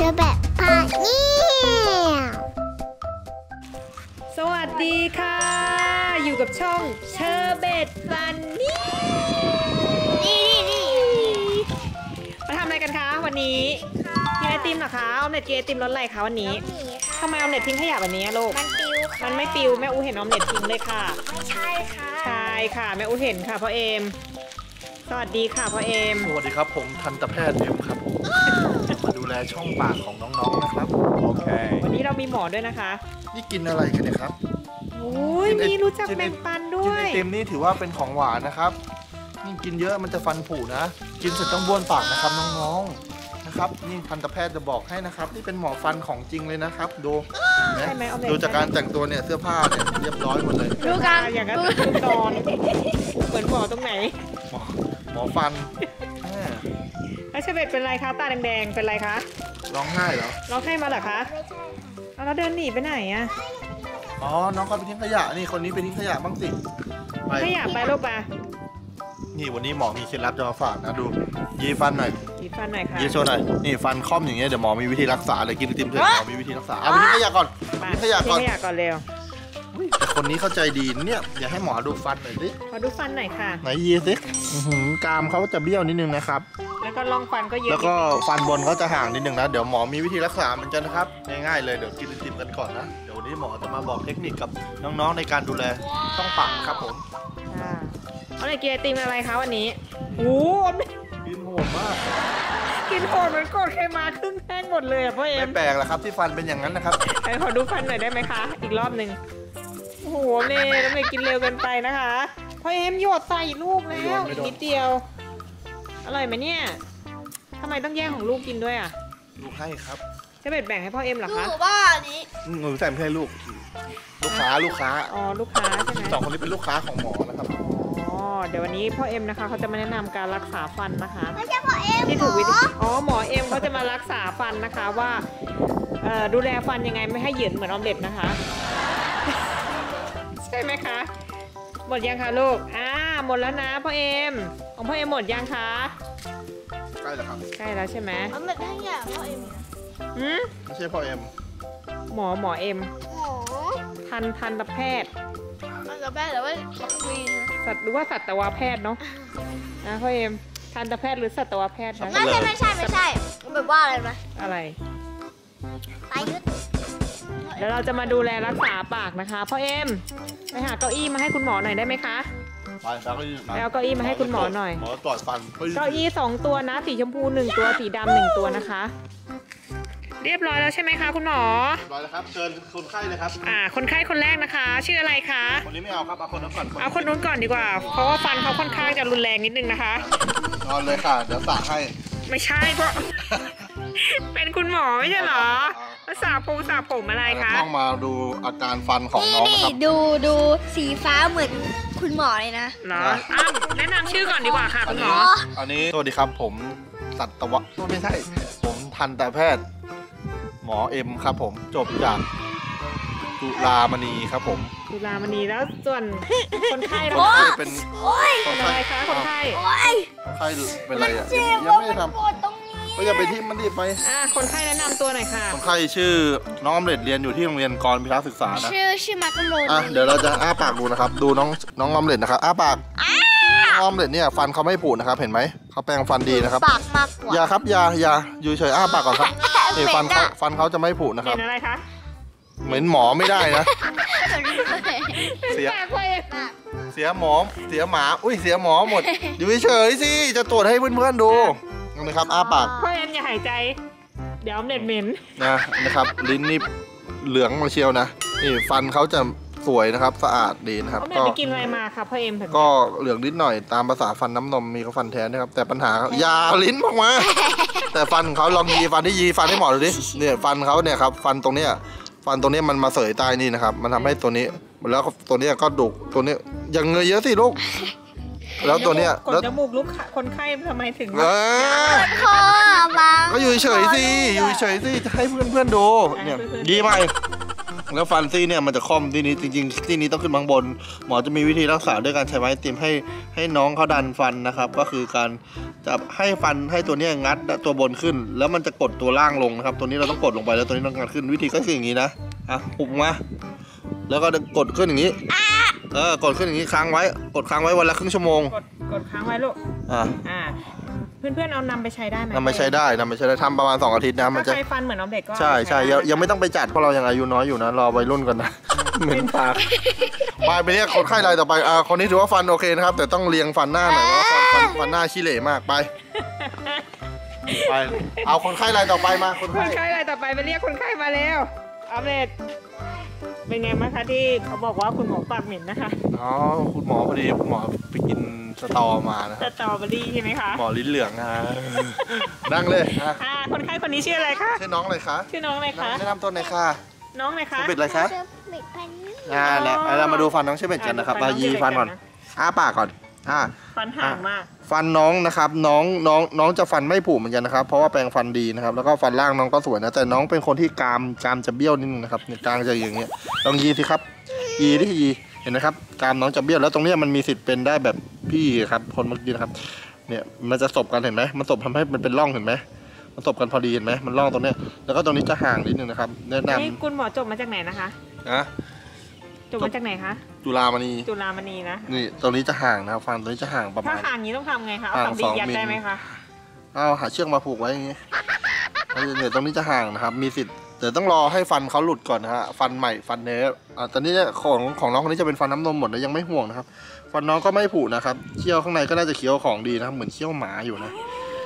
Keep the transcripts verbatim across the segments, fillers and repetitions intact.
อแบบพาเนี่ยสวัสดีค่ะอยู่กับช่องเชอร์เบตฟันนี่นี่นี่มาทำอะไรกันคะวันนี้กินไอติมเหรอคะออมเล็ตกินไอติมรสอะไรคะวันนี้ทำไมออมเล็ตทิ้งขยะแบบนี้ลูกมันปิวมันไม่ปิวแม่อูเห็นออมเล็ตทิ้งเลยค่ะไม่ใช่ค่ะใช่ค่ะแม่อูเห็นค่ะพ่อเอมสวัสดีค่ะพ่อเอมสวัสดีครับผมทันตแพทย์เอ็มครับผมมาดูแลช่องปากของน้องๆนะครับโอเควันนี้เรามีหมอด้วยนะคะนี่กินอะไรกันเนี่ยครับโอ้ยมีรู้จักแบ่งปันด้วยกินไอติมนี่ถือว่าเป็นของหวานนะครับนี่กินเยอะมันจะฟันผุนะกินเสร็จต้องบ้วนปากนะครับน้องๆนะครับนี่ทันตแพทย์จะบอกให้นะครับนี่เป็นหมอฟันของจริงเลยนะครับดูนะดูจากการแต่งตัวเนี่ยเสื้อผ้าเนี่ยเรียบร้อยหมดเลยดูกันอย่างนั้นนอนเหมือนหมอตรงไหนหมอหมอฟันแล้วเชเบตเป็นไรคะตาแดงๆเป็นไรคะร้องไห้เหรอร้องไห้มาเหรอคะเอาแล้วเดินหนีไปไหนอะอ๋อน้องเขาไปทิ้งขยะนี่คนนี้ไปทิ้งขยะบ้างสิไปขยะไปลูกไปนี่วันนี้หมอมีเคล็ดลับจะมาฝากนะดูยีฟันหน่อยยีฟันหน่อยค่ะยีโชว์หน่อยนี่ฟันค่อมอย่างเงี้ยเดี๋ยวหมอมีวิธีรักษาเลยกินไอติมเถอะหมอมีวิธีรักษาเอาไปทิ้งขยะก่อนทิ้งขยะก่อนทิ้งขยะก่อนเร็วแต่คนนี้เข้าใจดีเนี่ยอย่าให้หมอดูฟันหน่อยสิขอดูฟันหน่อยค่ะไหนยีสิกรามเขาจะเบี้ยวนิดนึงนะครับแล้วก็ร่องฟันก็เยอะแล้วก็ฟันบนเขาจะห่างนิดนึงนะเดี๋ยวหมอมีวิธีรักษาเหมือนกันนะครับง่ายๆเลยเดี๋ยวกินไอติมกันก่อนนะเดี๋ยววันนี้หมอจะมาบอกเทคนิคกับน้องๆในการดูแลต้องปากครับผมเอาเลยกินไอติมอะไรคะวันนี้โอ้กินโหดมากกินโหดเหมือนโกดเคมาครึ่งแท่งหมดเลยอ่ะพ่อเอ็มไม่แปลกหรอกครับที่ฟันเป็นอย่างนั้นนะครับไอขอดูฟันหน่อยได้ไหมคะอีกรอบหนึ่งโอ้โหเน่ทำไมกินเร็วเกินไปนะคะพ่อเอ็มหยดใส่ลูกแล้วอีกนิดเดียวอร่อยไหมเนี่ยทำไมต้องแย่งของลูกกินด้วยอ่ะลูกให้ครับจะแบ่งให้พ่อเอ็มเหรอคะลูกว่านี้หนูใส่ไม่ใช่ลูกลูกค้าลูกค้าอ๋อลูกค้าใช่ไหมสองคนนี้เป็นลูกค้าของหมอนะครับอ๋อเดี๋ยววันนี้พ่อเอ็มนะคะเขาจะมาแนะนำการรักษาฟันนะคะไม่ใช่พ่อเอ็มที่ถูกวิธีอ๋อหมอเอ็มเขาจะมารักษาฟันนะคะว่าดูแลฟันยังไงไม่ให้เหยินเหมือนออมเล็ตนะคะใช่ไหมคะหมดยังคะลูกอ่าหมดแล้วนะพ่อเอ็มของพ่อเอ็มหมดยังคะใกล้แล้วครับใกล้แล้วใช่ไหมออมเล็ตให้ยาพ่อเอ็มอืมไม่ใช่พ่อเอ็มหมอหมอเอ็มหมอทันทันตแพทย์ทันตแพทย์หรือว่าวัคซีนสัตว์หรือว่าสัตวแพทย์เนาะนะพ่อเอ็มทันตแพทย์หรือสัตวแพทย์คะไม่ใช่ไม่ใช่ไม่ใช่แบบว่าอะไรไหมอะไรตายยุดเดี๋ยวเราจะมาดูแลรักษาปากนะคะพ่อเอ็มไปหาเก้าอี้มาให้คุณหมอหน่อยได้ไหมคะไปแล้วก็ไปเอาเก้าอี้มาให้คุณหมอหน่อยหมอตรวจฟันเก้าอี้สองตัวนะสีชมพูหนึ่งตัวสีดำหนึ่งตัวนะคะเรียบร้อยแล้วใช่ไหมคะคุณหมอเรียบร้อยแล้วครับเชิญคนไข้เลยครับอ่าคนไข้คนแรกนะคะชื่ออะไรคะคนนี้ไม่เอาครับเอาคนนู้นก่อนเอาคนนู้นก่อนดีกว่าเพราะว่าฟันเขาค่อนข้างจะรุนแรงนิดนึงนะคะนอนเลยค่ะเดี๋ยวสระให้ไม่ใช่เพราะเป็นคุณหมอไม่ใช่เหรอมาสระผมสระผมอะไรคะต้องมาดูอาการฟันของน้องครับดูดูสีฟ้าเหมือนคุณหมอเลยนะเหรออ้าวแนะนำชื่อก่อนดีกว่าค่ะคุณหมออันนี้สวัสดีครับผมสัตวะไม่ใช่ผมทันตแพทย์หมอเอ็มครับผมจบจากจุฬามณีครับผมจุฬามณีแล้วส่วนคนไข้เราเป็นคนอะไรคะคนไข้คนไข้เป็นอะไรอ่ะยังไม่ได้ทำก็อย่าไปที่มันดิไปอ่าคนไข้แนะนำตัวหน่อยค่ะคนไข้ชื่อน้องออมเล็ตเรียนอยู่ที่โรงเรียนกรพิทักษ์ศึกษานะชื่อชื่อมาร์คโรนอ่ะเดี๋ยวเราจะอ้าปากดูนะครับดูน้องน้องออมเล็ตนะครับอ้าปากน้องออมเล็ตเนี่ยฟันเขาไม่ผุนะครับเห็นไหมเขาแปรงฟันดีนะครับปากมากกว่าอย่าครับอย่าอย่าอยู่เฉยอ้าปากก่อนครับนี่ฟันเขาฟันเขาจะไม่ผุนะครับเป็นอะไรคะเหมือนหมอไม่ได้นะเสียเสียหมอเสียหมาอุ้ยเสียหมอหมดอยู่เฉยสิจะตรวจให้เพื่อนๆดูนะครับอ้าปากพ่อเอ็มอย่าหายใจเดี๋ยวออมเล็ตเหม็นนะนะครับลิ้นนี่เหลืองมาเชียวนะนี่ฟันเขาจะสวยนะครับสะอาดดีนะครับก็ไปกินอะไรมาครับพ่อเอ็มก็เหลืองนิดหน่อยตามภาษาฟันน้ำนมมีเขาฟันแท้นะครับแต่ปัญหายาลิ้นออกมาแต่ฟันเขาลองยีฟันที่ยีฟันให้หมอดูดิเนี่ยฟันเขาเนี่ยครับฟันตรงเนี้ยฟันตรงนี้มันมาเสยใต้นี่นะครับมันทำให้ตัวนี้แล้วตัวนี้ก็ดุตัวนี้ยังเงยเยอะสิลูกแล้วตัวเนี้ยแล้วจมูกลูกคนไข้ทำไมถึงคอบังก็อยู่เฉยสิอยู่เฉยสิจะให้เพื่อนเพื่อนดูเนี่ยยีใหม่แล้วฟันซี่เนี่ยมันจะค่อมที่นี้จริงๆที่นี้ต้องขึ้นมาข้างบนหมอจะมีวิธีรักษาด้วยการใช้ไม้ติมให้ให้น้องเขาดันฟันนะครับก็คือการจะให้ฟันให้ตัวเนี้ยงัดตัวบนขึ้น แล้วมันจะกดตัวล่างลงนะครับตัวนี้เราต้องกดลงไปแล้วตัวนี้ต้องงัดขึ้นวิธีก็คืออย่างนี้นะอ่ะหุบมาแล้วก็กดขึ้นอย่างนี้เออกดขึ้นอย่างนี้ค้างไว้กดค้างไว้วันละครึ่งชั่วโมงกดกดค้างไว้ลูกอ่าอ่าเพื่อนๆเอานำไปใช้ได้ไหมนำไปใช้ได้นำไปใช้ได้ทำประมาณสองอาทิตย์นะมันจะใช้ฟันเหมือนน้องเด็กก็ใช่ใช่ยังยังไม่ต้องไปจัดเพราะเรายังอายุน้อยอยู่นะรอวัยรุ่นกันนะเหม็นปากไปไปเรียกคนไข้รายต่อไปอ่าคนนี้ถือว่าฟันโอเคนะครับแต่ต้องเรียงฟันหน้าหน่อยเพราะว่าฟันฟันฟันหน้าขี้เหร่มากไปไปเอาคนไข้รายต่อไปมาคนคไข้นไข้รายต่อไปไปเรียกคนไข้มาแล้วอัปเดตเป็นไงบ้างคะที่เขาบอกว่าคุณหมอปากเหม็นนะคะอ๋อคุณหมอพอดีคุณหมอไปกินสตอมานะสตรอเบอรี่ใช่ไหมคะหมอลิ้นเหลืองนะนั่งเลยค่ะคนไข้คนนี้ชื่ออะไรคะชื่อน้องอะไรคะชื่อน้องอะไรคะแนะนำตัวหน่อยค่ะน้องอะไรคะชื่อเบ็ดอะไรคะอ่าแล้วเรามาดูฟันน้องชื่อเบ็ดกันนะครับมายีฟันก่อนอ้าปากก่อนอ่าฟันห่างมากฟันน้องนะครับน้องน้องน้องจะฟันไม่ผุเหมือนกันนะครับเพราะว่าแปรงฟันดีนะครับแล้วก็ฟันล่างน้องก็สวยนะแต่น้องเป็นคนที่กรามกรามจะเบี้ยวนิดนึงนะครับเนี่ยกรามจะอย่างเงี้ยลองยีสิครับยีที่ยีเห็นไหมครับกรามน้องจะเบี้ยวแล้วตรงนี้มันมีสิทธิ์เป็นได้แบบพี่ครับคนเมื่อกี้นะครับเนี่ยมันจะสบกันเห็นไหมมันสบทำให้มันเป็นร่องเห็นไหมมันสบกันพอดีเห็นไหมมันร่องตรงเนี้ยแล้วก็ตรงนี้จะห่างนิดนึงนะครับแนะนำนี่คุณหมอจบมาจากไหนนะคะนะจบมาจากไหนคะจุฬามณีจุฬามณีนะนี่ตรงนี้จะห่างนะครับฟันตรงนี้จะห่างประมาณถ้าห่างนี้ต้องทำไงคะเอาสำลียัดได้ไหมคะเอาหาเชือกมาผูกไว้อย่างงี้เนี่ยตรงนี้จะห่างนะครับมีสิทธิ์แต่ต้องรอให้ฟันเขาหลุดก่อนนะฮะฟันใหม่ฟันเนื้ออ่าตอนนี้เนี่ยของของน้องคนนี้จะเป็นฟันน้ำนมหมดนะยังไม่ห่วงนะครับฟันน้องก็ไม่ผุนะครับเคี้ยวข้างในก็น่าจะเคี้ยวของดีนะครับเหมือนเคี้ยวหมาอยู่นะ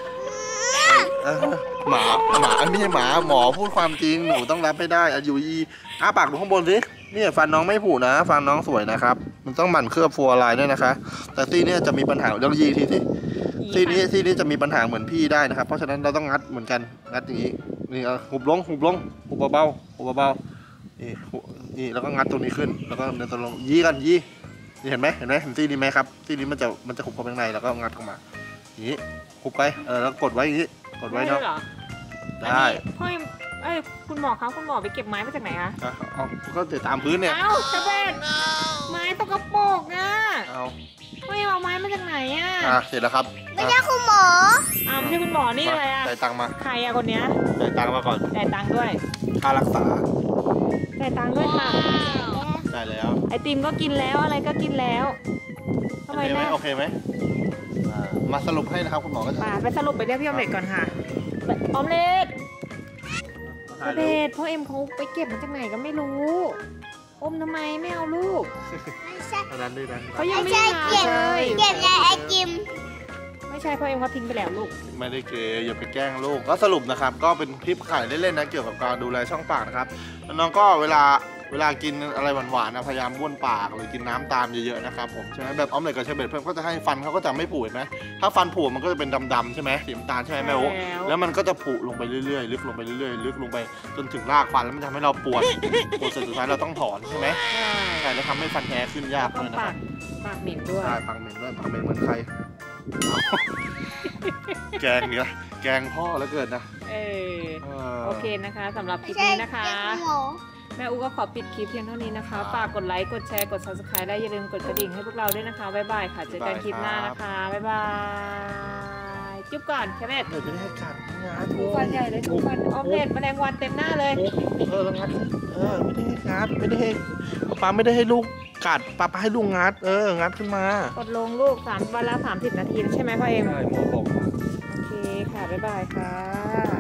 หมาหมาไม่ใช่หมาหมอพูดความจริงหนูต้องรับให้ได้อายุยีอ้าปากดูข้างบนสิเนี่ยฟันน้องไม่ผุนะฟันน้องสวยนะครับมันต้องหมั่นเคลือบฟัวลายด้วยนะคะแต่ซี่เนี่ยจะมีปัญหาเรื่องยีทีสิซี่นี้ซี่นี้จะมีปัญหาเหมือนพี่ได้นะครับเพราะฉะนั้นเราต้องงัดเหมือนกันงัดอย่างนี้นี่หุบลงหุบลงหุบเบาๆหุบเบาๆนี่นี่แล้วก็งัดตรงนี้ขึ้นแล้วก็เดินตรงลงยีกันยีนี่เห็นไหมเห็นไหมเห็นซี่นี้ไหมครับซี่นี้มันจะมันจะหุบเข้าไปข้างในแล้วก็งัดเข้ามาอย่างนี้หุบไปเออแล้วกดไว้อย่างนี้กดไว้เนาะได้พ่อเอ้ยคุณหมอครับคุณหมอไปเก็บไม้มาจากไหนคะเอาก็เตะตามพื้นเนี่ยเอ้าจะเป็นไม้ตกกระปกอ่ะเอาพ่อเอาไม้มาจากไหนอ่ะอ่ะเสร็จแล้วครับไม่ใช่คุณหมออ้าวไม่ใช่คุณหมอนี่อะไรอ่ะจ่ายตังค์มาใครอ่ะคนเนี้ยจ่ายตังค์มาก่อนจ่ายตังค์ด้วยค่ารักษาจ่ายตังค์ด้วยค่ะจ่ายแล้วไอติมก็กินแล้วอะไรก็กินแล้วทำไมนะโอเคไหมมาสรุปให้นะครับคุณหมอก็จะไปสรุปไปเรียกพี่ออมเล็ตก่อนค่ะออมเล็ตออมเล็ตพ่อเอ็มเขาไปเก็บมาจากไหนก็ไม่รู้อมทำไมไม่เอาลูกไม่ใช่เขายังไม่ได้เก็บเลยเก็บในไอติมไม่ใช่พ่อเอ็มเขาทิ้งไปแล้วลูกไม่ได้เก็บอย่าไปแกล้งลูกก็สรุปนะครับก็เป็นคลิปขายเล่นๆนะเกี่ยวกับการดูแลช่องปากนะครับน้องก็เวลาเวลากินอะไรหวานๆนะพยายามบ้วนปากหรือกินน้ำตามเยอะๆนะครับผมใช่ไหมแบบออมเล็ตกับเชอร์เบตเพิ่มก็จะให้ฟันเขาก็จะไม่ผุเห็นไหมถ้าฟันผุมันก็จะเป็นดำๆใช่ไหมสีน้ำตาลใช่ไหมแม่โอ๊แล้วมันก็จะผุลงไปเรื่อยๆลึกลงไปเรื่อยๆลึกลงไปจนถึงรากฟันแล้วมันทำให้เราปวดปวดเสร็จสุดท้ายเราต้องถอนใช่ไหมใช่แล้วทำให้ฟันแท้ขึ้นยากเลยนะครับปากเหม็นด้วยใช่ปากเหม็นด้วยปากเหม็นเหมือนใครแกงเนี่ยแกงพ่อแล้วเกิดนะเออโอเคนะคะสำหรับคลิปนี้นะคะแม่อูก็ขอปิดคลิปเพียงเท่านี้นะคะฝากกดไลค์กดแชร์กด ซับสไครบ์ และอย่าลืมกดกระดิ่งให้พวกเราด้วยนะคะบ๊ายบายค่ะเจอกันคลิปหน้านะคะบ๊ายบายจุ๊บก่อนแคเบตเดี๋ยวไม่ได้ให้กัดงานทุกฟันใหญ่เลยทุกฟันออมเล็ตแมลงวันเต็มหน้าเลยเออแล้วงัดเออไม่ได้ให้งัดไม่ได้ให้ป้าไม่ได้ให้ลูกกัดป้าป้าให้ลูกงัดเอองัดขึ้นมากดลงลูกสามวันละสามสิบนาทีใช่ไหมพ่อเอ็มใช่หมอบอกโอเคค่ะบ๊ายบายค่ะ